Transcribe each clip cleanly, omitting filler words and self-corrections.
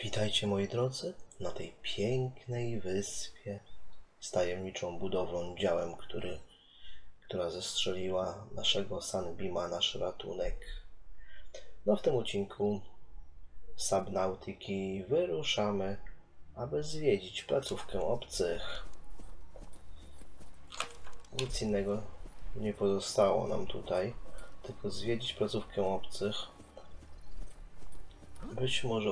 Witajcie moi drodzy na tej pięknej wyspie z tajemniczą budowlą, działem, która zestrzeliła naszego Sunbeama, nasz ratunek. No w tym odcinku Subnautiki wyruszamy, aby zwiedzić placówkę obcych. Nic innego nie pozostało nam tutaj, tylko zwiedzić placówkę obcych. Być może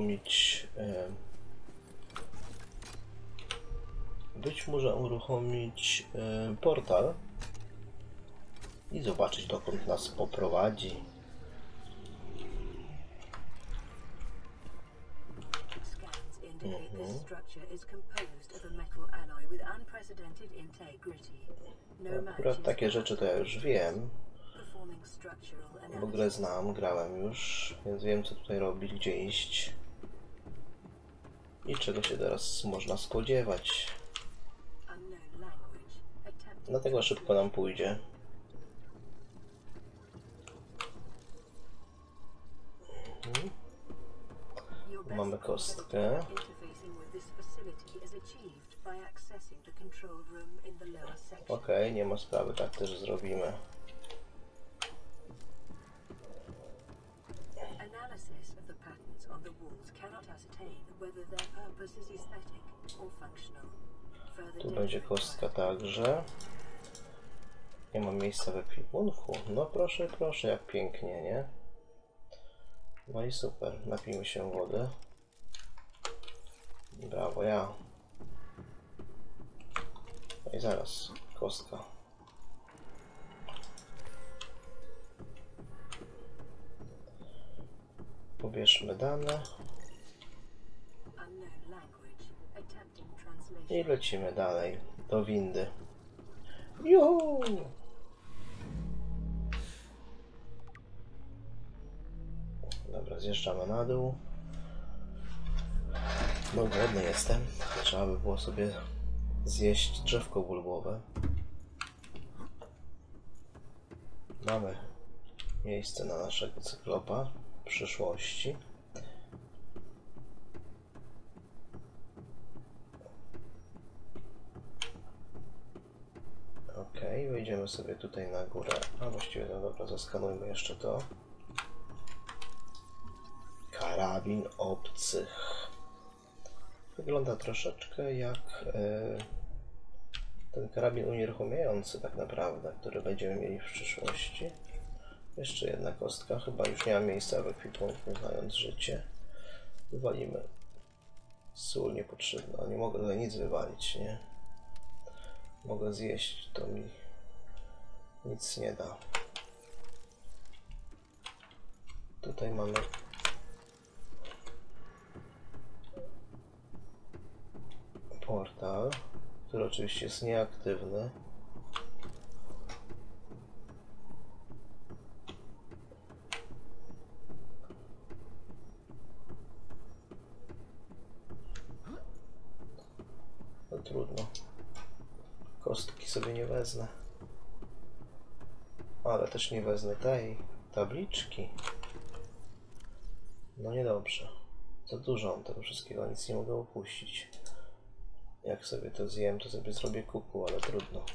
uruchomić portal i zobaczyć, dokąd nas poprowadzi. Akurat takie rzeczy to ja już wiem, bo grę znam, grałem już, więc wiem, co tutaj robić, gdzie iść i czego się teraz można spodziewać. Dlatego szybko nam pójdzie. Mamy kostkę. Okej, nie ma sprawy, tak też zrobimy. Tu będzie kostka także. Nie ma miejsca w ekwipunku. No proszę, proszę, jak pięknie, nie? No i super, napijmy się wody. Brawo, ja. No i zaraz, kostka. Pobierzmy dane. I lecimy dalej, do windy. Juhu! Dobra, zjeżdżamy na dół. No głodny jestem. Trzeba by było sobie zjeść drzewko bulbowe. Mamy miejsce na naszego cyklopa w przyszłości. Okej, wejdziemy sobie tutaj na górę. A właściwie, no dobra, zaskanujmy jeszcze to. Karabin obcych. Wygląda troszeczkę jak ten karabin unieruchamiający tak naprawdę, który będziemy mieli w przyszłości. Jeszcze jedna kostka, chyba już nie ma miejsca w ekwipunku, znając życie. Wywalimy sól niepotrzebna, nie mogę tutaj nic wywalić, nie? Mogę zjeść, to mi nic nie da. Tutaj mamy portal, który oczywiście jest nieaktywny. No trudno. Kostki sobie nie wezmę. Ale też nie wezmę tej tabliczki. No niedobrze. Za dużo mam tego wszystkiego, nic nie mogę opuścić. Jak sobie to zjem, to sobie zrobię kuku, ale trudno.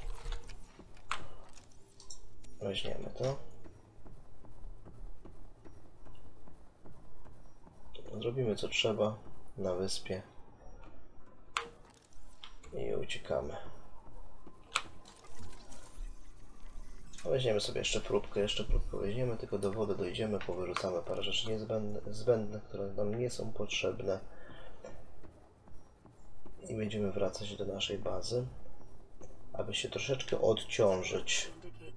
Weźmiemy to. Zrobimy co trzeba na wyspie. I uciekamy. Weźmiemy sobie jeszcze próbkę weźmiemy, tylko do wody dojdziemy, powyrzucamy parę rzeczy zbędnych, które nam nie są potrzebne. I będziemy wracać do naszej bazy, aby się troszeczkę odciążyć.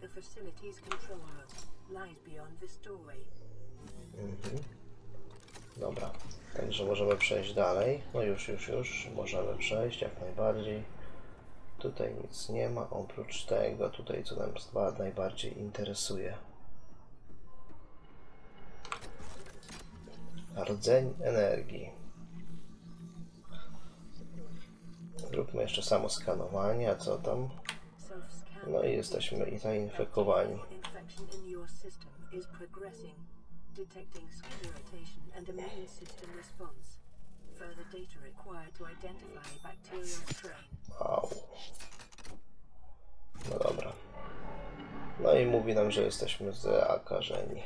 Dobra, także możemy przejść dalej. No już możemy przejść jak najbardziej. Tutaj nic nie ma, oprócz tego tutaj, co nam najbardziej interesuje. Rdzeń energii. Zróbmy jeszcze samo skanowanie, a co tam? No i jesteśmy i zainfekowani. Detecting sclerotation and immune system response. Au. No dobra. No i mówi nam, że jesteśmy zakażeni.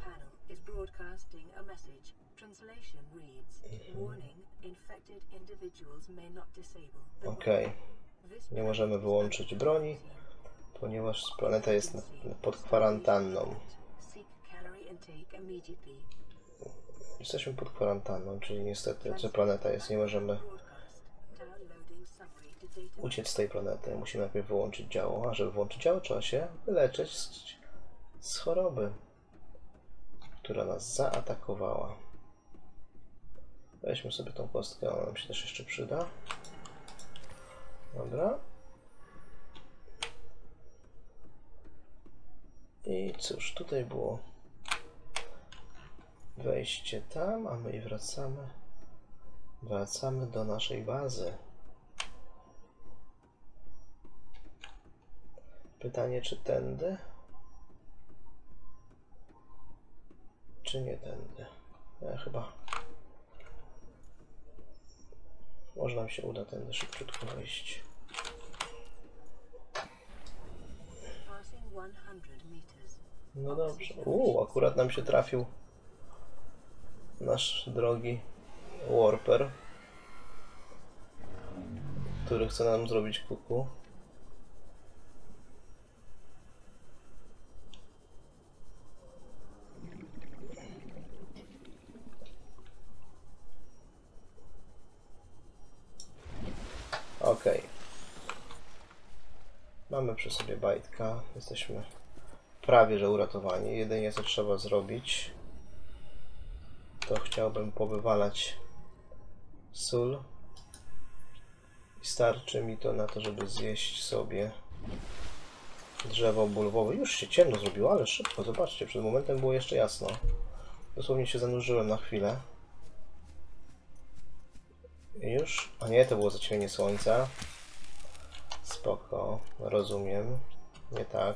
Okej. Nie możemy wyłączyć broni, ponieważ planeta jest pod kwarantanną. Jesteśmy pod kwarantanną, czyli niestety, że planeta jest, nie możemy uciec z tej planety. Musimy najpierw wyłączyć działo, a żeby włączyć działo, trzeba się wyleczyć z choroby, która nas zaatakowała. Weźmy sobie tą kostkę, ona nam się też jeszcze przyda. Dobra. I cóż, tutaj było wejście tam, a my wracamy do naszej bazy. Pytanie, czy tędy? Czy nie tędy? Chyba. Może nam się uda tędy szybciutko wejść. No dobrze. Akurat nam się trafił nasz drogi Warper, który chce nam zrobić kuku. Okej. Mamy przy sobie bajtka. Jesteśmy prawie że uratowani. Jedynie co trzeba zrobić, to chciałbym powywalać sól. I starczy mi to na to, żeby zjeść sobie drzewo bulwowe. Już się ciemno zrobiło, ale szybko. Zobaczcie, przed momentem było jeszcze jasno. Dosłownie się zanurzyłem na chwilę. I już? A nie, to było zaćmienie słońca. Spoko, rozumiem. Nie tak.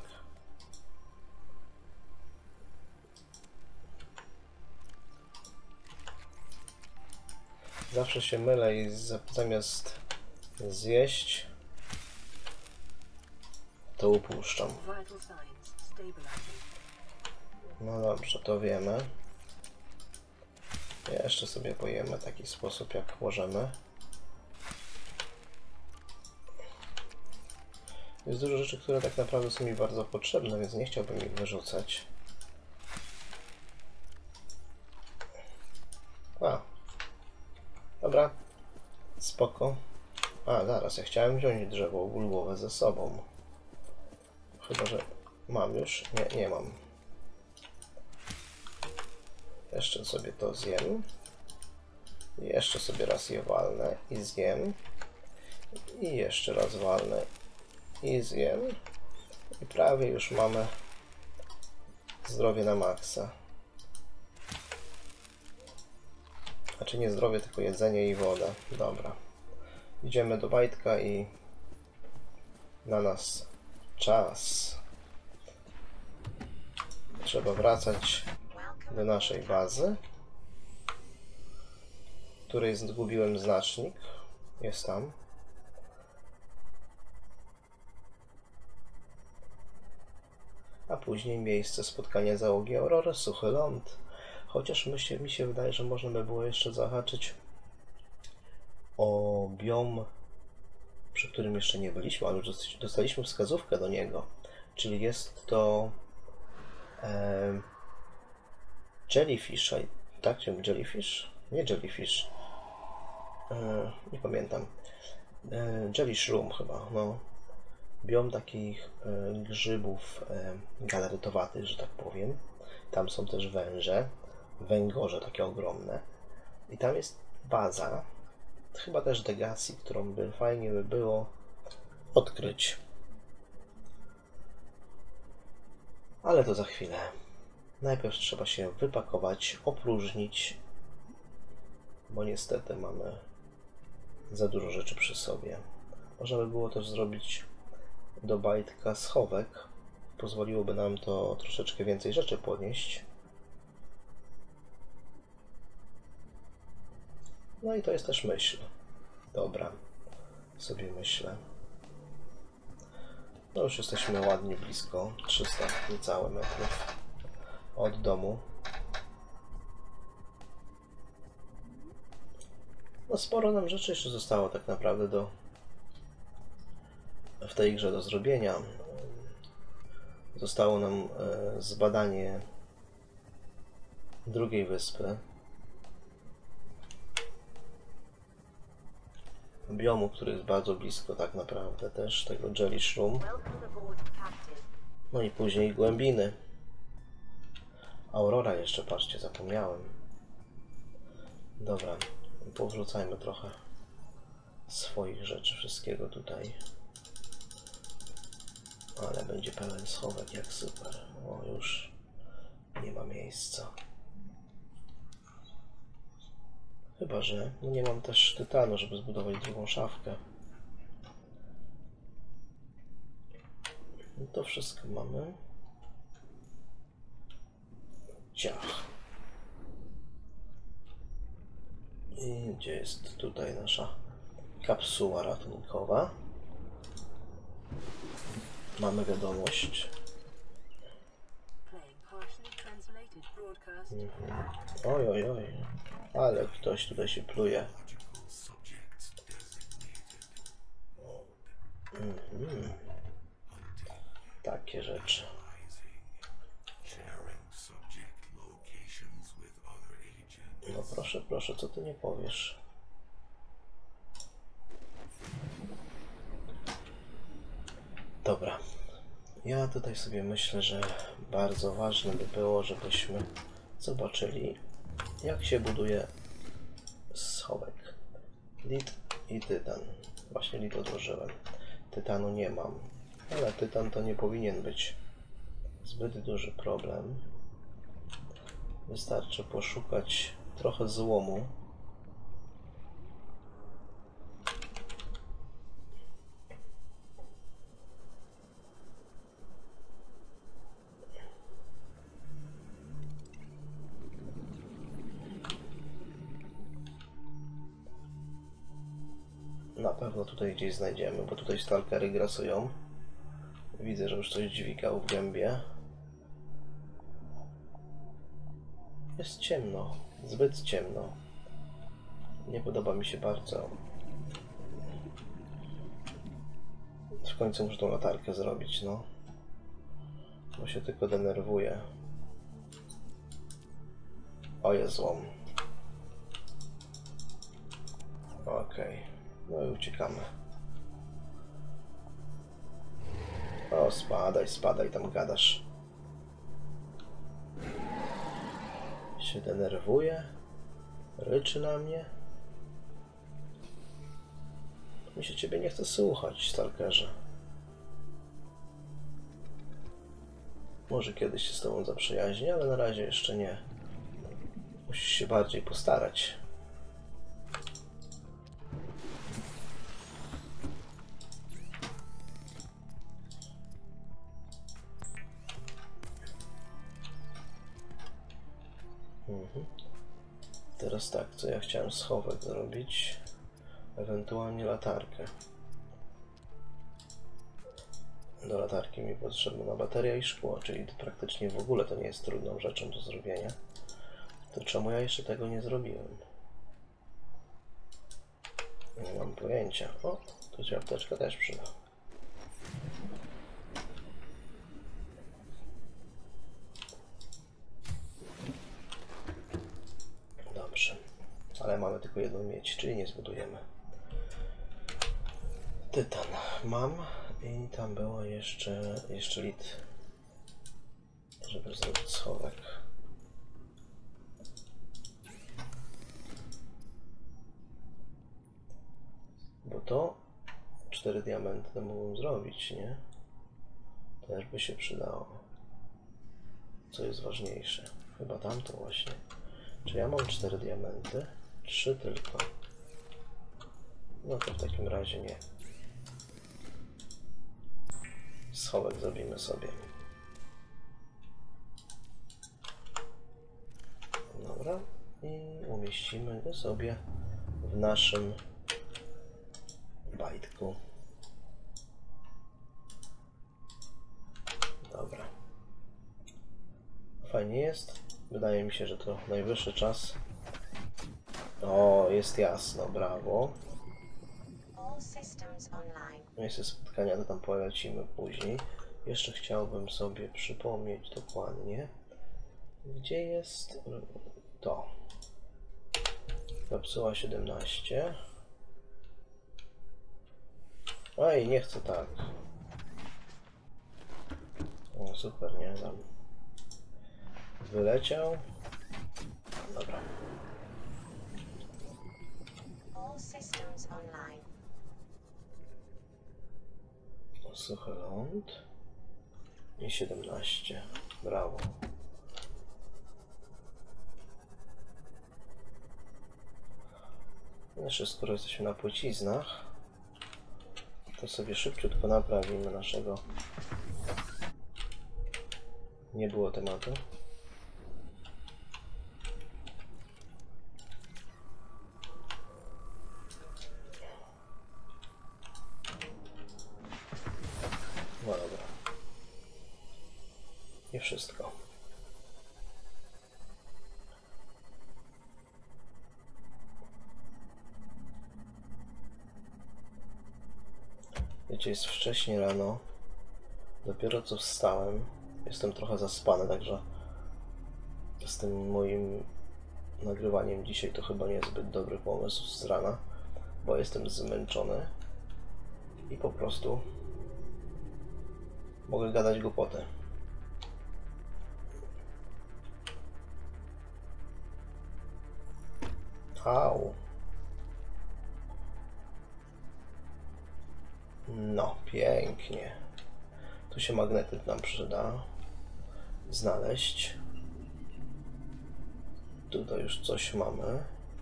Zawsze się mylę i zamiast zjeść, to upuszczam. No dobrze, to wiemy. Jeszcze sobie pojemy w taki sposób, jak możemy. Jest dużo rzeczy, które tak naprawdę są mi bardzo potrzebne, więc nie chciałbym ich wyrzucać. Dobra. Spoko. Zaraz, ja chciałem wziąć drzewo bulwowe ze sobą. Chyba, że mam już? Nie mam. Jeszcze sobie to zjem. Jeszcze sobie raz je walnę i zjem. I jeszcze raz walnę i zjem. I prawie już mamy zdrowie na maksa. Znaczy nie zdrowie, tylko jedzenie i woda. Dobra. Idziemy do bajtka i na nas czas. Trzeba wracać do naszej bazy, której zgubiłem znacznik. Jest tam. A później miejsce spotkania załogi Aurory, suchy ląd. Chociaż mi się wydaje, że można by było jeszcze zahaczyć o biom, przy którym jeszcze nie byliśmy, ale już dostaliśmy wskazówkę do niego. Czyli jest to Jellyfish, tak? Jellyfish? Nie Jellyfish. Nie pamiętam. Jellyshroom chyba, no. Biom takich grzybów galarytowatych, że tak powiem. Tam są też węże, węgorze takie ogromne. I tam jest baza, chyba też Degasi, którą fajnie by było odkryć. Ale to za chwilę. Najpierw trzeba się wypakować, opróżnić, bo niestety mamy za dużo rzeczy przy sobie. Można by było też zrobić do bajtka schowek. Pozwoliłoby nam to troszeczkę więcej rzeczy podnieść. No i to jest też myśl. Dobra, sobie myślę. No już jesteśmy ładnie blisko, 300 niecałe metrów od domu. No sporo nam rzeczy jeszcze zostało tak naprawdę w tej grze do zrobienia. Zostało nam zbadanie drugiej wyspy. Biomu, który jest bardzo blisko tak naprawdę też, tego Jelly Shroom. No i później głębiny. Aurora jeszcze, patrzcie, zapomniałem. Dobra, powrzucajmy trochę swoich rzeczy, wszystkiego tutaj. Ale będzie pełen schowek, jak super. O, już nie ma miejsca. Chyba że no nie mam też tytanu, żeby zbudować drugą szafkę. No to wszystko mamy. Ciach. I gdzie jest tutaj nasza kapsuła ratunkowa? Mamy wiadomość. Oj, oj, oj. Ale ktoś tutaj się pluje. Takie rzeczy. No proszę, proszę, co ty nie powiesz? Dobra. Ja tutaj sobie myślę, że bardzo ważne by było, żebyśmy zobaczyli, jak się buduje schowek. Lit i tytan. Właśnie lit odłożyłem. Tytanu nie mam. Ale tytan to nie powinien być zbyt duży problem. Wystarczy poszukać trochę złomu. Na pewno tutaj gdzieś znajdziemy, bo tutaj stalkery grasują. Widzę, że już coś dźwigał w gębie. Jest ciemno, zbyt ciemno. Nie podoba mi się bardzo. W końcu muszę tą latarkę zrobić, no. Bo się tylko denerwuję. O, jest złom. Okej. No i uciekamy. O, spadaj, spadaj, tam gadasz. Się denerwuje. Ryczy na mnie. Mi się ciebie nie chce słuchać, stalkerze. Może kiedyś się z tobą zaprzyjaźnię, ale na razie jeszcze nie. Musisz się bardziej postarać. Teraz tak, co ja chciałem schowek zrobić, ewentualnie latarkę. Do latarki mi potrzebna bateria i szkło, czyli praktycznie w ogóle to nie jest trudną rzeczą do zrobienia. To czemu ja jeszcze tego nie zrobiłem? Nie mam pojęcia. O, tu się apteczka też przyda. Dobrze, ale mamy tylko jedną miedź, czyli nie zbudujemy. Tytan mam i tam było jeszcze lit, żeby zrobić schowek. Bo to 4 diamenty to mógłbym zrobić, nie? Też by się przydało. Co jest ważniejsze? Chyba tamto właśnie. Czy ja mam 4 diamenty? 3 tylko. No to w takim razie nie. Schowek zrobimy sobie. Dobra. I umieścimy go sobie w naszym bajtku. Dobra. Fajnie jest. Wydaje mi się, że to najwyższy czas. O, jest jasno, brawo. Miejsce spotkania to tam polecimy później. Jeszcze chciałbym sobie przypomnieć dokładnie, gdzie jest to. Kapsuła 17. Oj, nie chcę tak. O, super, nie? Tam wyleciał. Dobra. Suchy ląd. I 17. Brawo. Jeszcze skoro jesteśmy na płciznach, to sobie szybciutko naprawimy naszego. Nie było tematu. No dobra. Nie wszystko. Wiecie, jest wcześnie rano. Dopiero co wstałem. Jestem trochę zaspany, także z tym moim nagrywaniem dzisiaj to chyba niezbyt dobry pomysł z rana, bo jestem zmęczony i po prostu mogę gadać głupoty. Au. No, pięknie. Tu się magnetyt nam przyda znaleźć. Tutaj już coś mamy.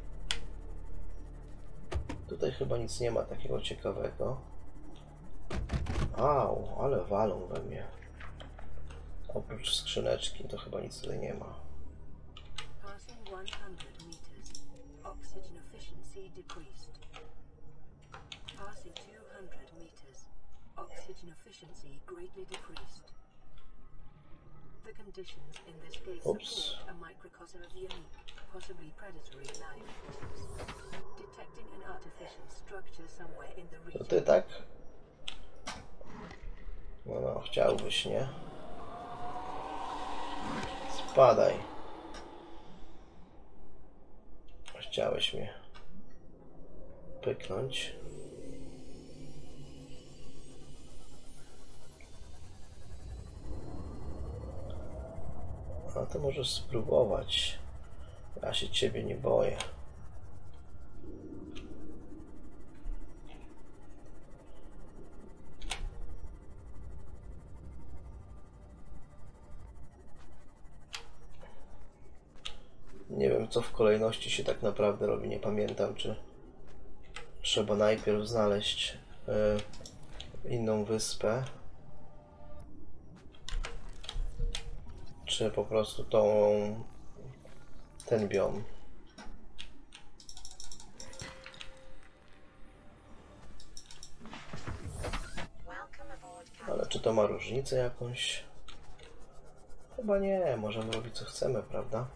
Tutaj chyba nic nie ma takiego ciekawego. Au, ale walą we mnie. Oprócz skrzyneczki to chyba nic tutaj nie ma. Ups. To ty tak? No, chciałbyś, nie? Spadaj. Chciałeś mnie pyknąć. A to możesz spróbować. Ja się ciebie nie boję. Nie wiem, co w kolejności się tak naprawdę robi. Nie pamiętam, czy trzeba najpierw znaleźć inną wyspę, czy po prostu ten biom. Ale czy to ma różnicę jakąś? Chyba nie, możemy robić co chcemy, prawda?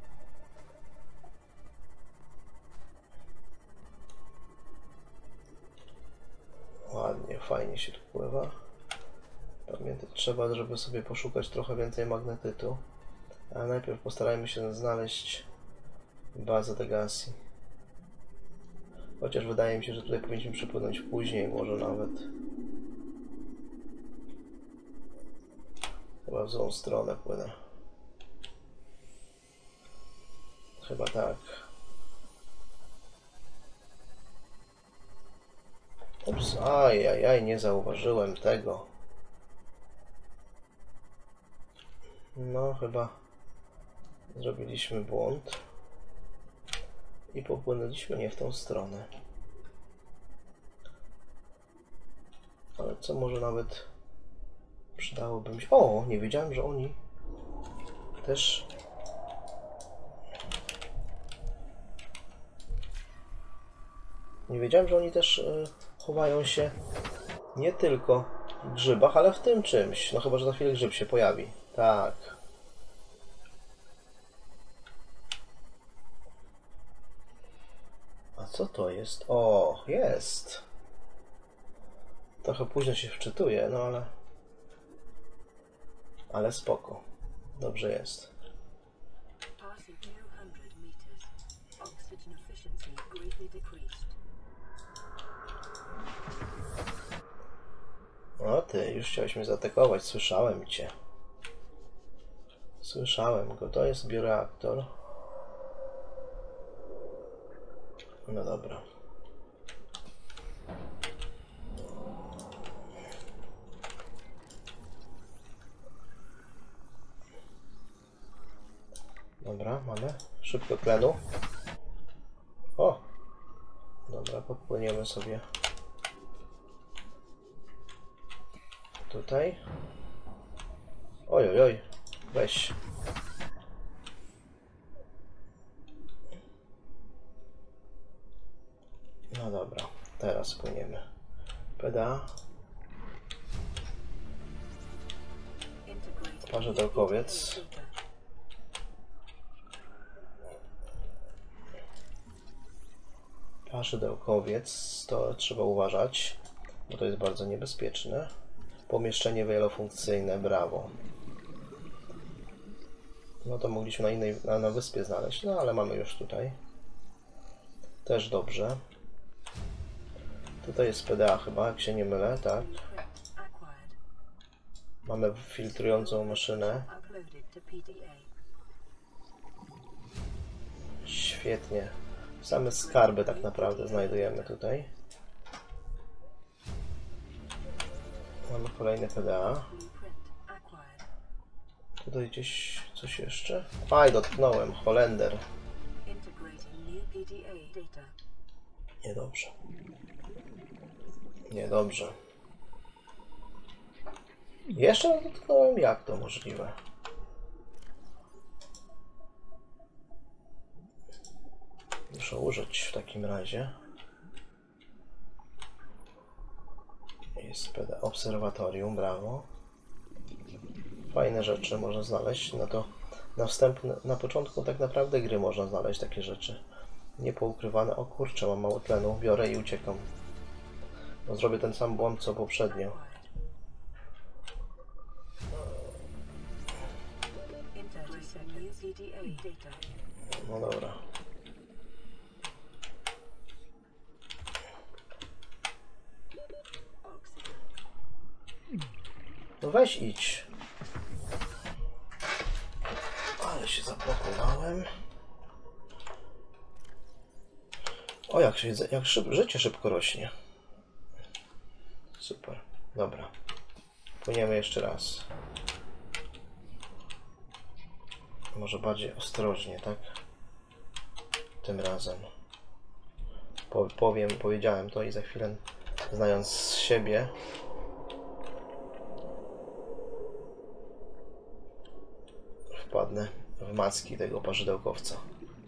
Ładnie, fajnie się tu pływa. Pamiętać trzeba, żeby sobie poszukać trochę więcej magnetytu. Ale najpierw postarajmy się znaleźć bazę Degasi. Chociaż wydaje mi się, że tutaj powinniśmy przypłynąć później, może nawet. Chyba w złą stronę płynę. Chyba tak. Ups, ajajaj, nie zauważyłem tego. No, chyba zrobiliśmy błąd i popłynęliśmy nie w tą stronę. Ale co może nawet przydałoby mi się... O, nie wiedziałem, że oni też... Nie wiedziałem, że oni też chowają się nie tylko w grzybach, ale w tym czymś. No chyba, że za chwilę grzyb się pojawi. Tak. A co to jest? O, jest. Trochę późno się wczytuję, no ale... Ale spoko. Dobrze jest. O ty, już chciałeś mnie zaatakować, słyszałem cię. Słyszałem go, to jest bioreaktor. No dobra. Dobra, mamy. Szybko tlenu. O! Dobra, podpłyniemy sobie tutaj. Oj, oj, oj. Weź. No dobra, teraz płyniemy. PDA. Parzydełkowiec. Parzydełkowiec, to trzeba uważać, bo to jest bardzo niebezpieczne. Pomieszczenie wielofunkcyjne, brawo. No to mogliśmy na innej, na wyspie znaleźć, no ale mamy już tutaj. Też dobrze. Tutaj jest PDA chyba, jak się nie mylę, tak. Mamy filtrującą maszynę. Świetnie. Same skarby tak naprawdę znajdujemy tutaj. Mamy kolejny PDA. Tutaj gdzieś coś jeszcze? Aj, dotknąłem. Holender. Niedobrze. Niedobrze. Jeszcze dotknąłem? Jak to możliwe? Muszę użyć w takim razie. Jest PD obserwatorium, brawo. Fajne rzeczy można znaleźć. No to na początku tak naprawdę gry można znaleźć takie rzeczy. Niepoukrywane. O kurczę, mam mało tlenu. Biorę i uciekam. No, zrobię ten sam błąd co poprzednio. No dobra. No weź idź. Ale się zablokowałem. O, życie szybko rośnie. Super. Dobra. Płyniemy jeszcze raz. Może bardziej ostrożnie, tak? Tym razem. Powiedziałem to i za chwilę, znając siebie, wpadnę w macki tego parzydełkowca.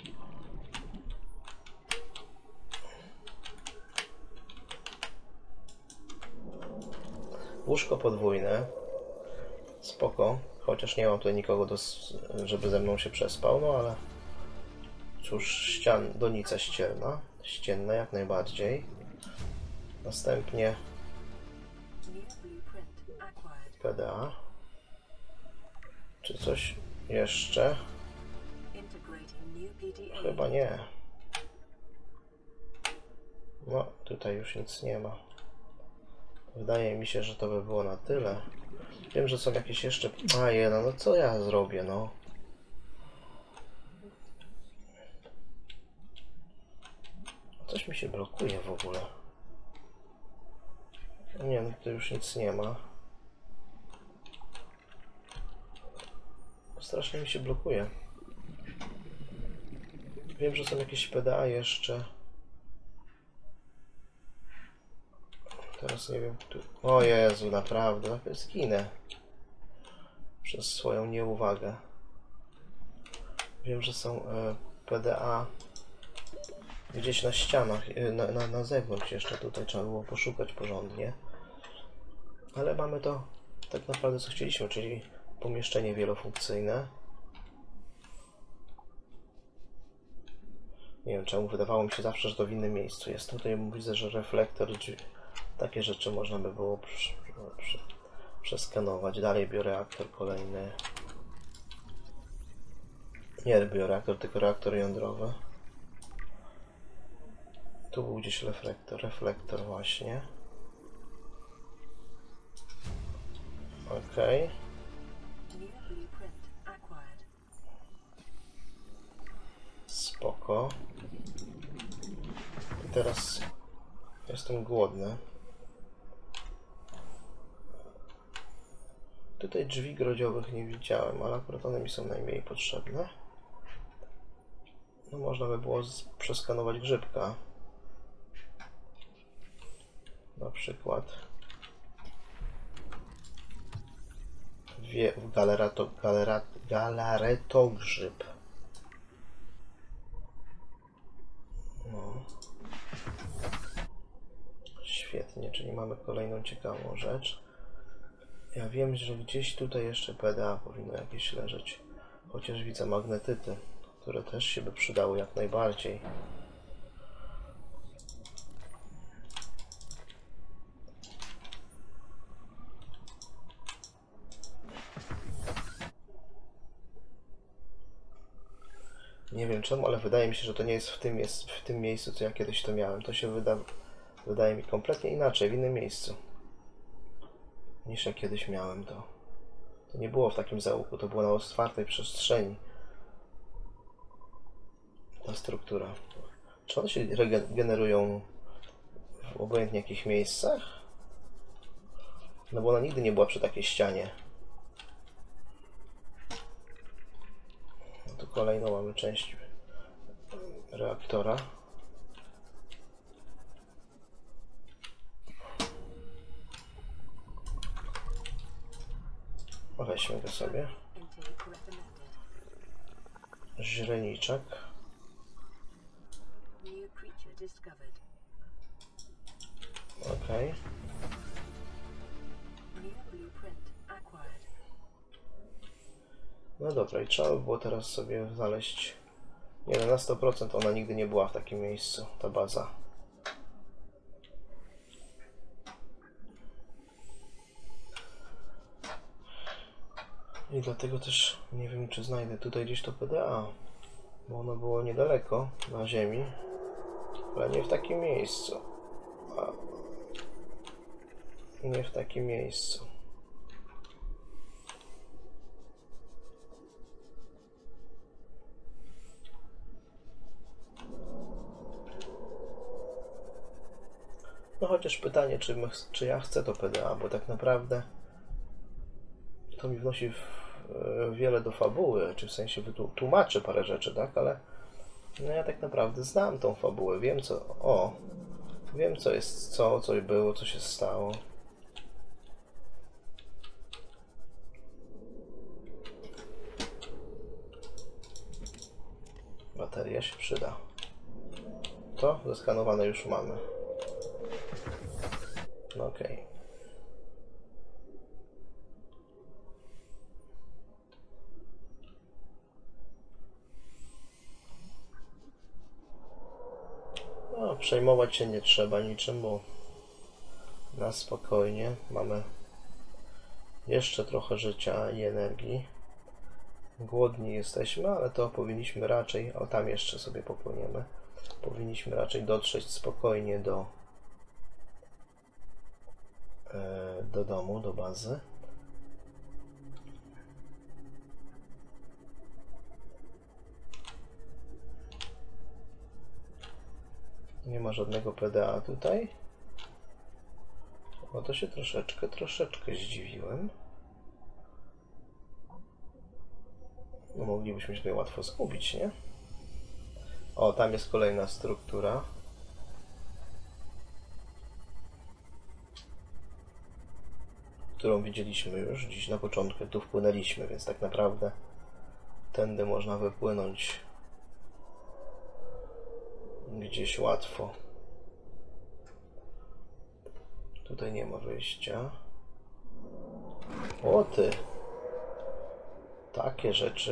Łóżko podwójne. Spoko. Chociaż nie mam tutaj nikogo, żeby ze mną się przespał, no ale cóż, donica ścienna jak najbardziej. Następnie PDA. Czy coś jeszcze? Chyba nie. No, tutaj już nic nie ma. Wydaje mi się, że to by było na tyle. Wiem, że są jakieś jeszcze... no co ja zrobię, no? Coś mi się blokuje w ogóle. Nie, no to już nic nie ma. Strasznie mi się blokuje. Wiem, że są jakieś PDA jeszcze. Teraz nie wiem, tu... O Jezu, naprawdę, zginę. Przez swoją nieuwagę. Wiem, że są PDA gdzieś na ścianach, na zewnątrz jeszcze tutaj trzeba było poszukać porządnie. Ale mamy to tak naprawdę co chcieliśmy, czyli pomieszczenie wielofunkcyjne. Nie wiem czemu, wydawało mi się zawsze, że to w innym miejscu jest. Tutaj widzę, że reflektor, takie rzeczy można by było przeskanować. Dalej bioreaktor kolejny. Nie bioreaktor, tylko reaktor jądrowy. Tu był gdzieś reflektor właśnie. Okej. Spoko. I teraz jestem głodny. Tutaj drzwi grodziowych nie widziałem, ale akurat one mi są najmniej potrzebne. No można by było przeskanować grzybka. Na przykład. Galaretogrzyb. No. Świetnie, czyli mamy kolejną ciekawą rzecz. Ja wiem, że gdzieś tutaj jeszcze PDA powinno jakieś leżeć. Chociaż widzę magnetyty, które też się by przydały jak najbardziej. Nie wiem czemu, ale wydaje mi się, że to nie jest w tym miejscu, co ja kiedyś to miałem. To się wydaje mi kompletnie inaczej, w innym miejscu. Niż ja kiedyś miałem to. To nie było w takim zaułku, to było na otwartej przestrzeni. Ta struktura. Czy one się regenerują w obojętnie jakich miejscach? No bo ona nigdy nie była przy takiej ścianie. No tu kolejną mamy część reaktora. Weźmy go sobie. Źreniczek. Okej. No dobra, i trzeba by było teraz sobie znaleźć... Nie no, na 100% ona nigdy nie była w takim miejscu, ta baza. I dlatego też nie wiem, czy znajdę tutaj gdzieś to PDA, bo ono było niedaleko, na ziemi, ale nie w takim miejscu. Nie w takim miejscu. No chociaż pytanie, czy ja chcę to PDA, bo tak naprawdę to mi wnosi wiele do fabuły, czy w sensie tłumaczy parę rzeczy, tak? Ale no ja tak naprawdę znam tą fabułę, wiem co... O! Wiem co jest co było, co się stało. Bateria się przyda. To zeskanowane już mamy. No okej. No, przejmować się nie trzeba niczym, bo na spokojnie mamy jeszcze trochę życia i energii. Głodni jesteśmy, ale to powinniśmy raczej, o tam jeszcze sobie popłyniemy, powinniśmy raczej dotrzeć spokojnie do domu, do bazy. Nie ma żadnego PDA tutaj. No to się troszeczkę zdziwiłem. No moglibyśmy się tutaj łatwo zgubić, nie? O, tam jest kolejna struktura. Którą widzieliśmy już dziś na początku, tu wpłynęliśmy, więc tak naprawdę tędy można wypłynąć gdzieś łatwo. Tutaj nie ma wyjścia. O ty! Takie rzeczy.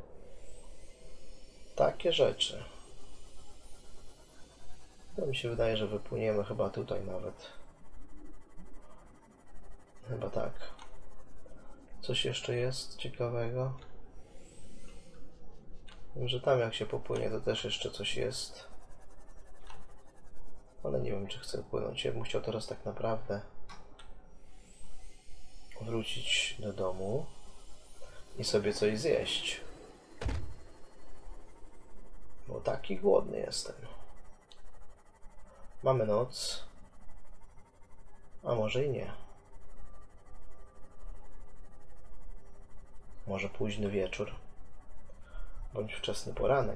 Takie rzeczy. To mi się wydaje, że wypłyniemy chyba tutaj nawet. Chyba tak. Coś jeszcze jest ciekawego? Wiem, że tam jak się popłynie, to też jeszcze coś jest. Ale nie wiem, czy chcę płynąć. Ja bym chciał teraz tak naprawdę wrócić do domu i sobie coś zjeść. Bo taki głodny jestem. Mamy noc. A może i nie. Może późny wieczór. Bądź wczesny poranek.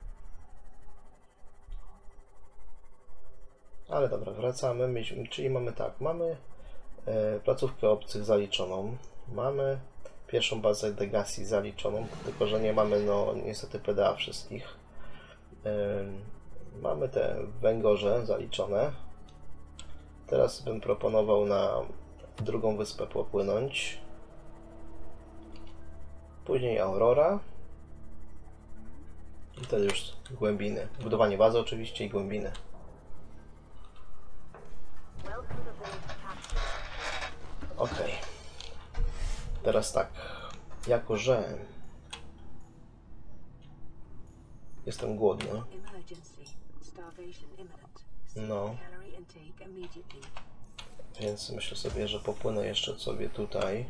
Ale dobra, wracamy. Czyli mamy tak, mamy placówkę obcych zaliczoną. Mamy pierwszą bazę Degasi zaliczoną, tylko że nie mamy no niestety PDA wszystkich. Mamy te węgorze zaliczone. Teraz bym proponował na drugą wyspę popłynąć. Później Aurora. I wtedy już głębiny. Budowanie bazy oczywiście i głębiny. Ok. Teraz tak. Jako że jestem głodny. No. Więc myślę sobie, że popłynę jeszcze sobie tutaj.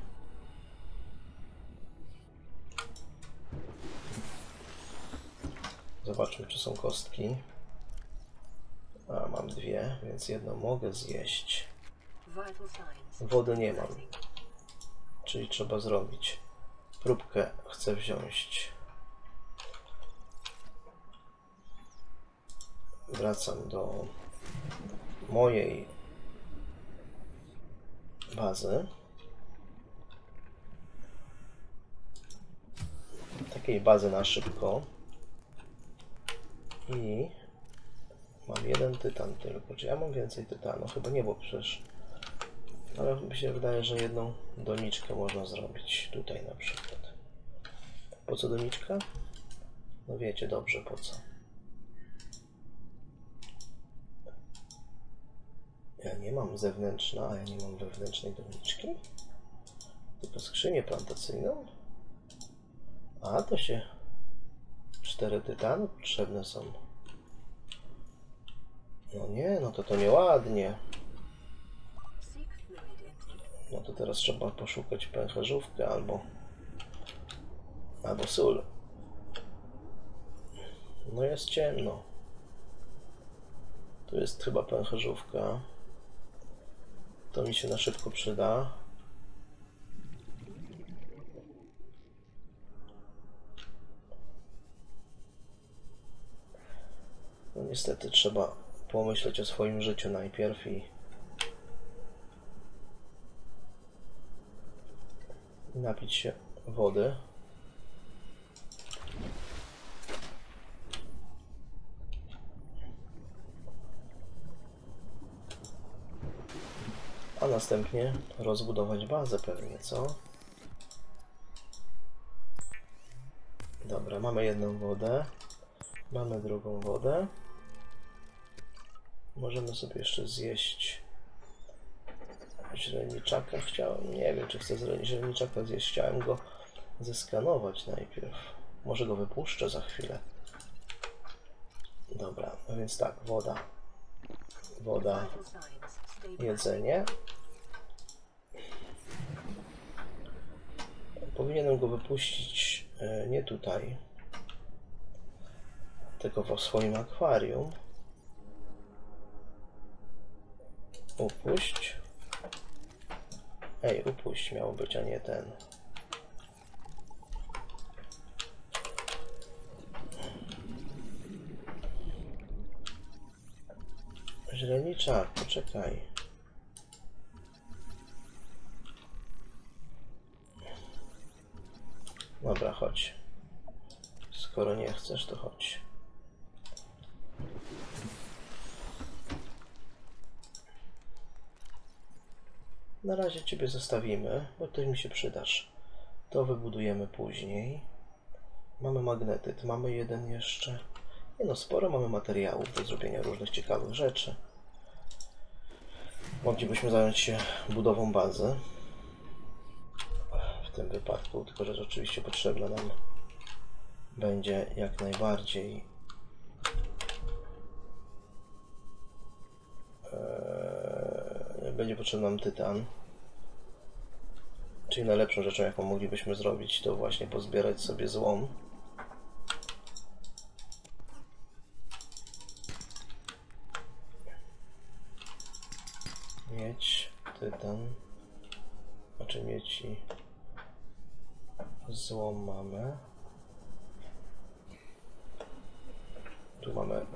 Zobaczmy, czy są kostki. A, mam dwie, więc jedną mogę zjeść. Wody nie mam. Czyli trzeba zrobić. Próbkę chcę wziąć. Wracam do mojej bazy. Takiej bazy na szybko. I mam jeden tytan tylko. Czy ja mam więcej tytanu? Chyba nie, bo przecież... Ale mi się wydaje, że jedną doniczkę można zrobić tutaj na przykład. Po co doniczka? No wiecie dobrze po co. Ja nie mam zewnętrzna, a ja nie mam wewnętrznej doniczki? Tylko skrzynię plantacyjną? A to się... 4 tytany potrzebne są. No nie, no to nieładnie. No to teraz trzeba poszukać pęcherzówkę albo sól. No jest ciemno. Tu jest chyba pęcherzówka. To mi się na szybko przyda. No niestety trzeba pomyśleć o swoim życiu najpierw i napić się wody. A następnie rozbudować bazę pewnie, co? Dobra, mamy jedną wodę. Mamy drugą wodę. Możemy sobie jeszcze zjeść źreniczaka. Nie wiem, czy chcę źreniczaka zjeść. Chciałem go zeskanować najpierw. Może go wypuszczę za chwilę. Dobra, no więc tak, woda, jedzenie. Powinienem go wypuścić nie tutaj, tylko w swoim akwarium. Upuść. Ej, upuść miało być, a nie ten. Źreniczak, poczekaj. Dobra, chodź. Skoro nie chcesz, to chodź. Na razie Ciebie zostawimy, bo Ty mi się przydasz. To wybudujemy później. Mamy magnetyt, mamy jeden jeszcze. Nie no, sporo mamy materiałów do zrobienia różnych ciekawych rzeczy. Moglibyśmy zająć się budową bazy. W tym wypadku, tylko że oczywiście potrzebna nam będzie jak najbardziej będzie potrzebny nam tytan. Czyli najlepszą rzeczą, jaką moglibyśmy zrobić, to właśnie pozbierać sobie złom. Miedź, tytan, znaczy miedź i złom mamy. Tu mamy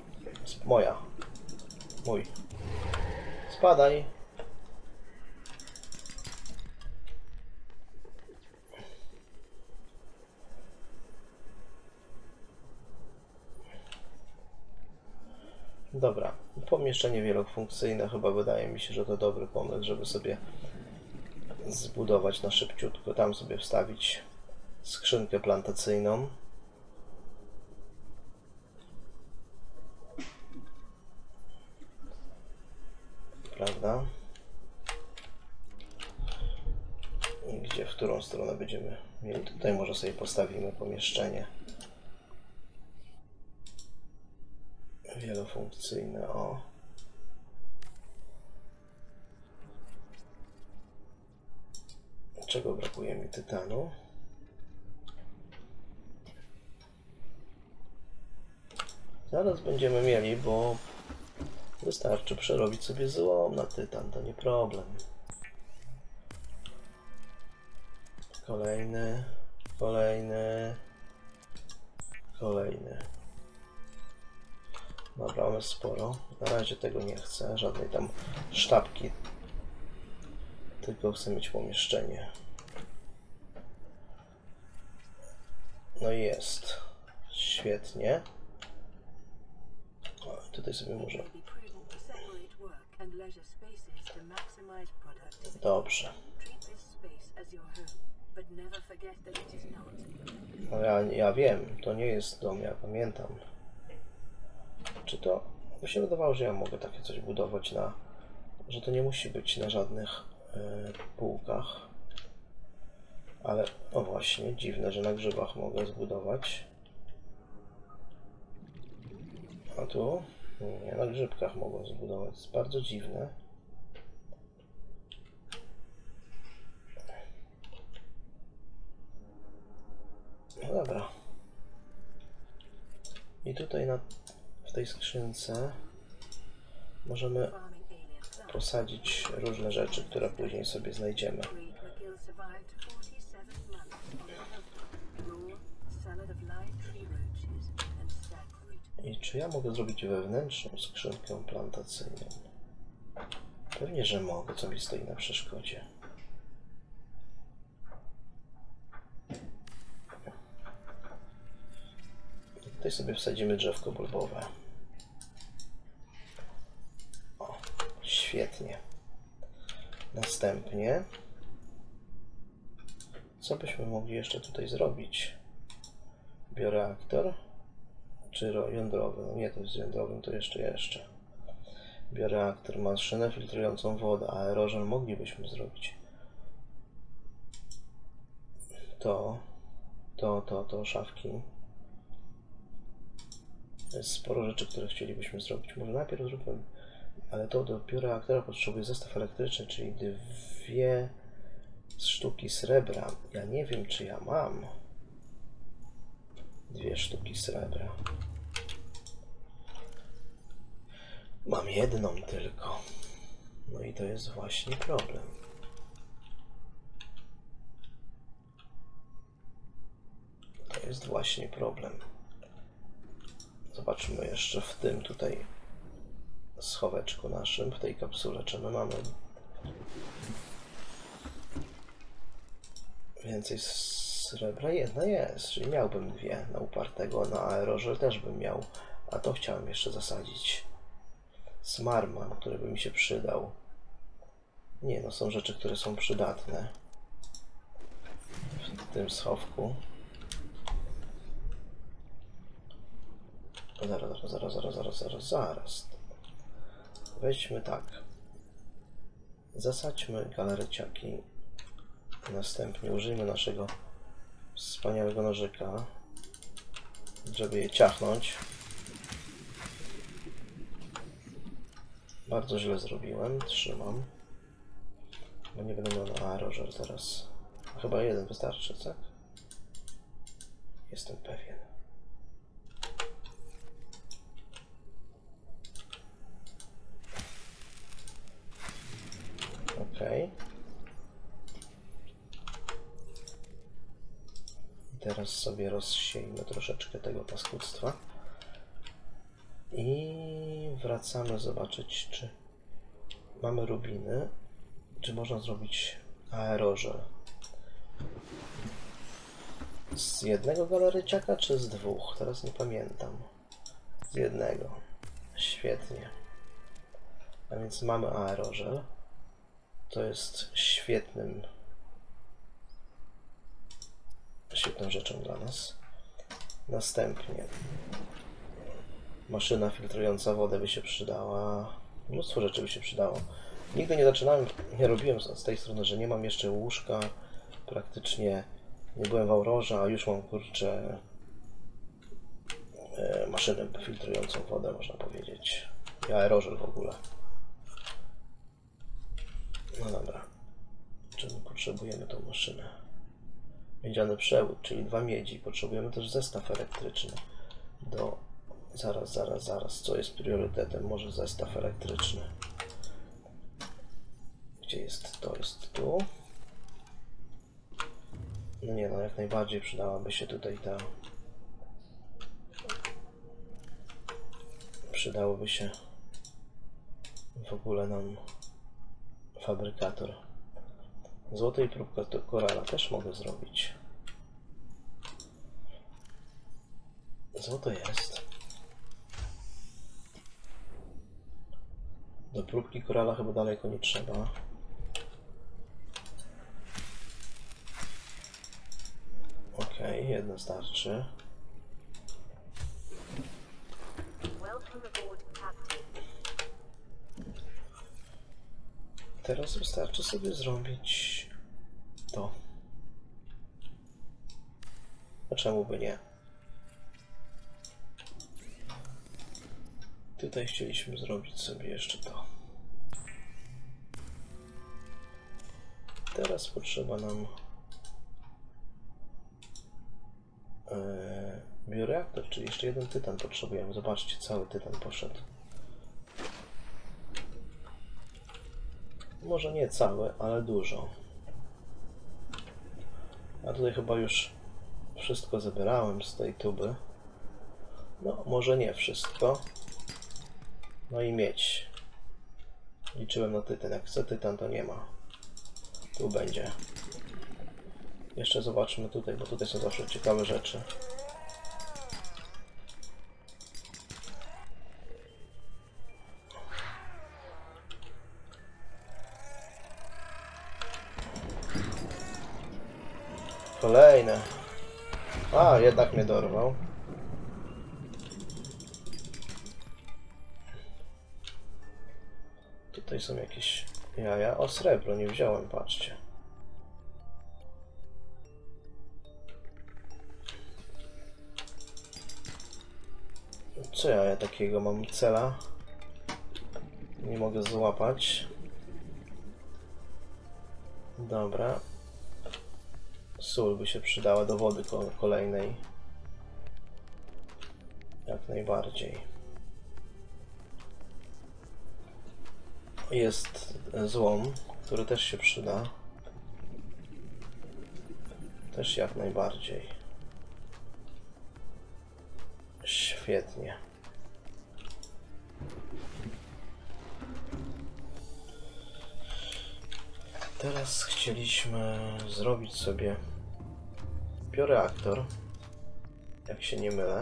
mój. Spadaj. Dobra, pomieszczenie wielofunkcyjne, chyba wydaje mi się, że to dobry pomysł, żeby sobie zbudować na szybciutko, tam sobie wstawić skrzynkę plantacyjną. Prawda? I gdzie, w którą stronę będziemy mieli? Tutaj może sobie postawimy pomieszczenie wielofunkcyjne, o. Czego brakuje mi? Tytanu. Zaraz będziemy mieli, bo wystarczy przerobić sobie złom na tytan, to nie problem. Kolejny. Dobra, mamy sporo. Na razie tego nie chcę, żadnej tam sztabki. Tylko chcę mieć pomieszczenie. No i jest. Świetnie. O, tutaj sobie może... Dobrze. No ja wiem, to nie jest dom, ja pamiętam. Czy to... Mi się wydawało, że ja mogę takie coś budować na... Że to nie musi być na żadnych półkach. Ale, o właśnie, dziwne, że na grzybach mogę zbudować. A tu? Nie, na grzybkach mogą zbudować. Jest bardzo dziwne. No dobra. I tutaj w tej skrzynce możemy posadzić różne rzeczy, które później sobie znajdziemy. I czy ja mogę zrobić wewnętrzną skrzynkę plantacyjną? Pewnie, że mogę. Co mi stoi na przeszkodzie? Tutaj sobie wsadzimy drzewko bulbowe. O, świetnie. Następnie, co byśmy mogli jeszcze tutaj zrobić? Bioreaktor? Czy jądrowy? No nie, to jest jądrowym, to jeszcze. Bioreaktor, maszynę filtrującą wodę, aerożel moglibyśmy zrobić. To szafki. Jest sporo rzeczy, które chcielibyśmy zrobić. Może najpierw zróbmy, ale to do bioreaktora potrzebuje zestaw elektryczny, czyli 2 sztuki srebra. Ja nie wiem, czy ja mam 2 sztuki srebra. Mam jedną tylko. No i to jest właśnie problem. To jest właśnie problem. Zobaczmy jeszcze w tym tutaj schoweczku naszym, w tej kapsule, czy my mamy więcej srebra? Jedna jest, czyli miałbym 2 na upartego, na aerożel też bym miał, a to chciałem jeszcze zasadzić. Smarman, który by mi się przydał. Nie, no są rzeczy, które są przydatne w tym schowku. Zaraz. Weźmy tak. Zasadźmy galereciaki. Następnie użyjmy naszego wspaniałego nożyka, żeby je ciachnąć. Bardzo źle zrobiłem. Trzymam. Bo nie będę miał na aerożer teraz. Chyba jeden wystarczy, tak? Jestem pewien. Ok. Teraz sobie rozsiejmy troszeczkę tego paskudztwa. I wracamy zobaczyć, czy mamy rubiny, czy można zrobić aerożel. Z jednego galaryciaka, czy z dwóch? Teraz nie pamiętam. Z jednego. Świetnie. A więc mamy aerożel. To jest świetną rzeczą dla nas. Następnie maszyna filtrująca wodę by się przydała. Mnóstwo rzeczy by się przydało. Nigdy nie robiłem z tej strony, że nie mam jeszcze łóżka. Praktycznie nie byłem w Aurorze, a już mam, kurczę, maszynę filtrującą wodę, można powiedzieć. I aerożel w ogóle. No dobra. Czemu potrzebujemy tą maszynę? Miedziany przewód, czyli 2 miedzi. Potrzebujemy też zestaw elektryczny. Zaraz. Co jest priorytetem? Może zestaw elektryczny. Gdzie jest? To jest tu. No nie, no jak najbardziej przydałaby się tutaj ta... Przydałoby się w ogóle nam fabrykator. Złotej próbka korala też mogę zrobić. Złoto jest. Do próbki korala chyba daleko nie trzeba. Okej, jedno starczy. Teraz wystarczy sobie zrobić to. A czemu by nie? Tutaj chcieliśmy zrobić sobie jeszcze to. Teraz potrzeba nam bioreaktor, czyli jeszcze jeden tytan potrzebujemy. Zobaczcie, cały tytan poszedł. Może nie cały, ale dużo. A tutaj chyba już wszystko zebrałem z tej tuby. No, może nie wszystko. No i miedź. Liczyłem na tytan. Jak chcę tytan, to nie ma. Tu będzie. Jeszcze zobaczmy tutaj, bo tutaj są zawsze ciekawe rzeczy. Kolejne. A, jednak mnie dorwał. Tutaj są jakieś jaja. O, srebro nie wziąłem, patrzcie. Co ja takiego mam cela? Nie mogę złapać. Dobra. Sól by się przydała do wody kolejnej. Jak najbardziej. Jest złom, który też się przyda. Też jak najbardziej. Świetnie. Teraz chcieliśmy zrobić sobie bioreaktor, jak się nie mylę.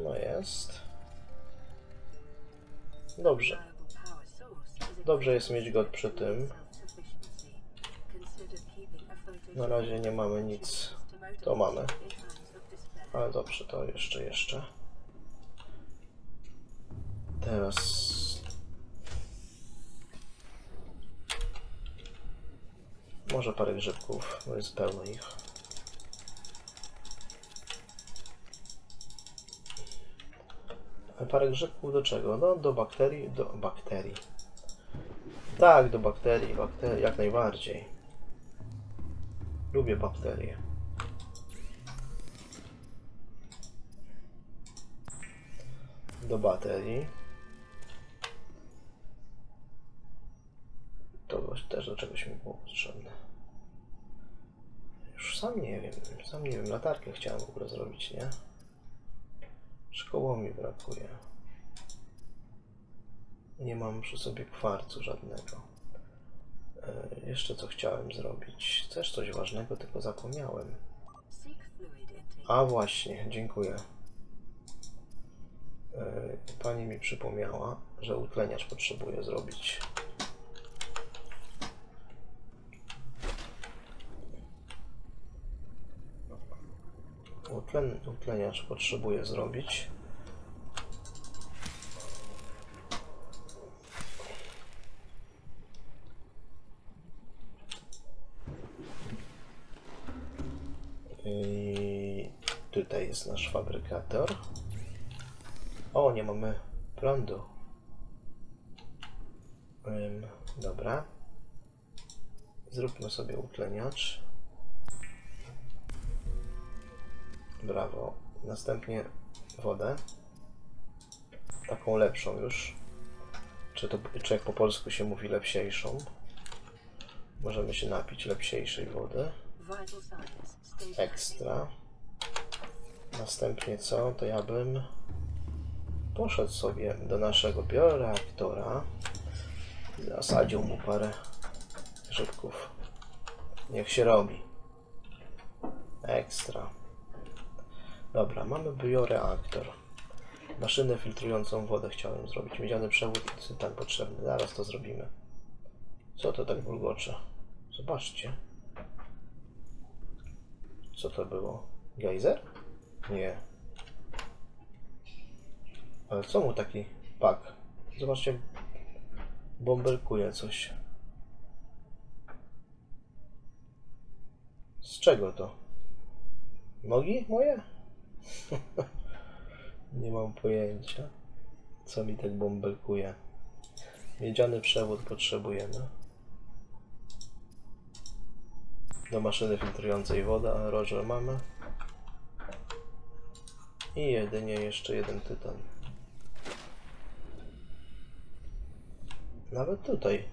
No jest. Dobrze. Dobrze jest mieć go przy tym. Na razie nie mamy nic. To mamy. Ale dobrze, to jeszcze. Teraz... Może parę grzybków, bo jest pełno ich. A parę grzybków do czego? No do bakterii, Tak, do bakterii, jak najbardziej. Lubię bakterie. Do baterii. To też do czegoś mi było potrzebne. Już sam nie wiem, latarkę chciałem w ogóle zrobić, nie? Szkoło mi brakuje. Nie mam przy sobie kwarcu żadnego. Jeszcze co chciałem zrobić? Też coś ważnego, tylko zapomniałem. A właśnie, dziękuję. Pani mi przypomniała, że utleniacz potrzebuję zrobić. Utleniacz potrzebuję zrobić. I tutaj jest nasz fabrykator. O, nie mamy prądu. Dobra. Zróbmy sobie utleniacz. Brawo. Następnie wodę. Taką lepszą już. Czy jak po polsku się mówi lepsiejszą. Możemy się napić lepsiejszej wody. Ekstra. Następnie co? To ja bym poszedł sobie do naszego bioreaktora. Zasadził mu parę grzybków. Niech się robi. Ekstra. Dobra, mamy bioreaktor. Maszynę filtrującą wodę chciałem zrobić. Miedziany przewód i tytan potrzebny. Zaraz to zrobimy. Co to tak bulgocze? Zobaczcie. Co to było? Gejzer? Nie. Ale co mu taki pak? Zobaczcie. Bąbelkuje coś. Z czego to? Nogi moje? Nie mam pojęcia. Co mi tak bąbelkuje. Miedziany przewód potrzebujemy. Do maszyny filtrującej wodę, a Roger mamy. I jedynie jeszcze jeden tytan. Nawet tutaj.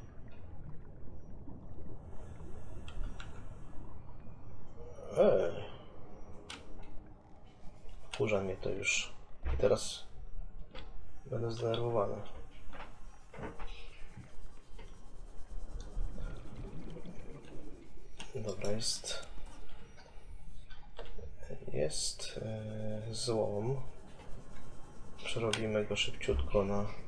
Wkurza mnie to już. I teraz będę zdenerwowany. Dobra, jest złom. Przerobimy go szybciutko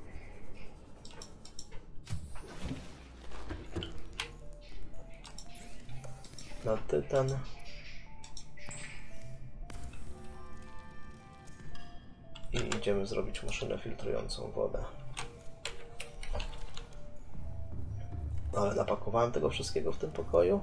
na tytan. I idziemy zrobić maszynę filtrującą wodę. Ale napakowałem tego wszystkiego w tym pokoju.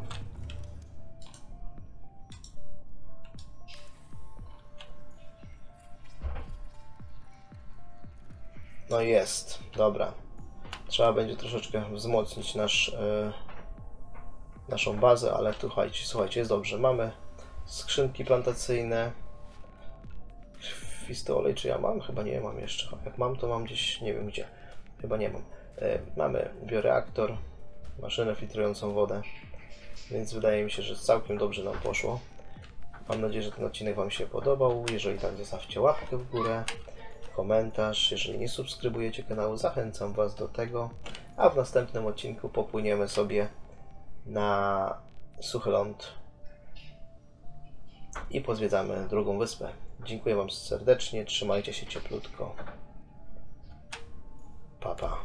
No jest, dobra. Trzeba będzie troszeczkę wzmocnić naszą bazę, ale tu słuchajcie, jest dobrze. Mamy skrzynki plantacyjne. Krwisty olej, czy ja mam? Chyba nie mam jeszcze. Jak mam, to mam gdzieś, nie wiem gdzie. Chyba nie mam. Mamy bioreaktor, maszynę filtrującą wodę, więc wydaje mi się, że całkiem dobrze nam poszło. Mam nadzieję, że ten odcinek Wam się podobał. Jeżeli tak, zostawcie łapkę w górę, komentarz. Jeżeli nie subskrybujecie kanału, zachęcam Was do tego. A w następnym odcinku popłyniemy sobie na suchy ląd i pozwiedzamy drugą wyspę. Dziękuję Wam serdecznie, trzymajcie się cieplutko. Pa, pa.